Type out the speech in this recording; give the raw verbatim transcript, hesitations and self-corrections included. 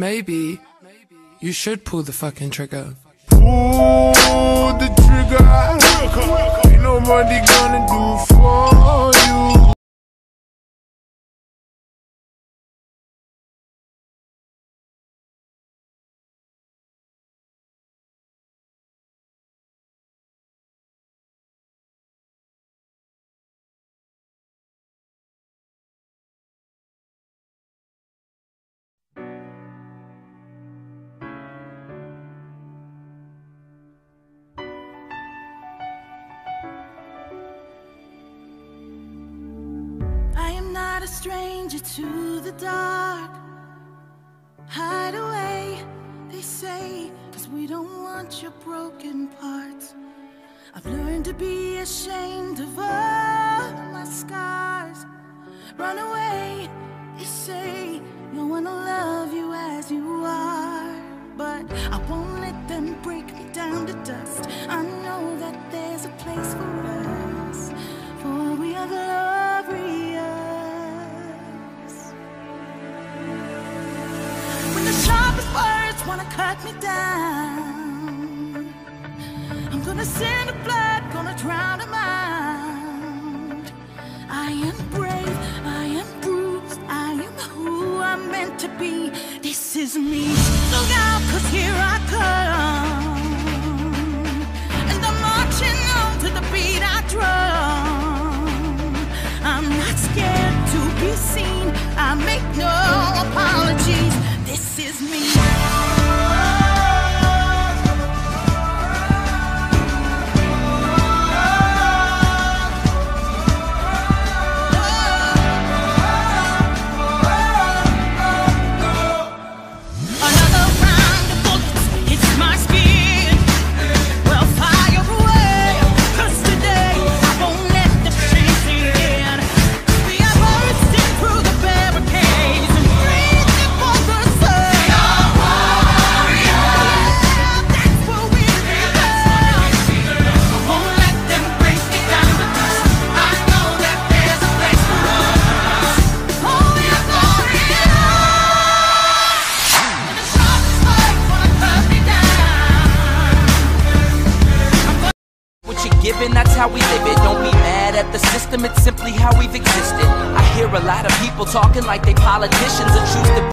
maybe you should pull the fucking trigger. Pull the trigger. Ain't nobody gonna do for you. Not a stranger to the dark. Hide away, they say, 'cause we don't want your broken parts. I've learned to be ashamed of all my scars. Run away, they say, no one will love you as you are. But I won't let them break me down to dust. I know that there's a place for us, for we are glorious. The sharpest words wanna cut me down. I'm gonna send the blood, gonna drown them out. I am brave, I am bruised, I am who I'm meant to be. This is me. Look out, 'cause here I come. And I'm marching on to the beat I drum. I'm not scared to be seen, I make no apologies. This is me. Another round of bullets hits my skin. Well, fire away, 'cause today I won't let the shame sink in. We are bursting through the barricades and reaching for the sun. We are warriors. That's what we do. I won't let them break me down to dust. I know that there's a place for us. Oh, we are glorious. And the sharpest words wanna cut me down. What you're given, that's how we live it. Don't be mad at the system, it's simply how we've existed. I hear a lot of people talking like they politicians and choose to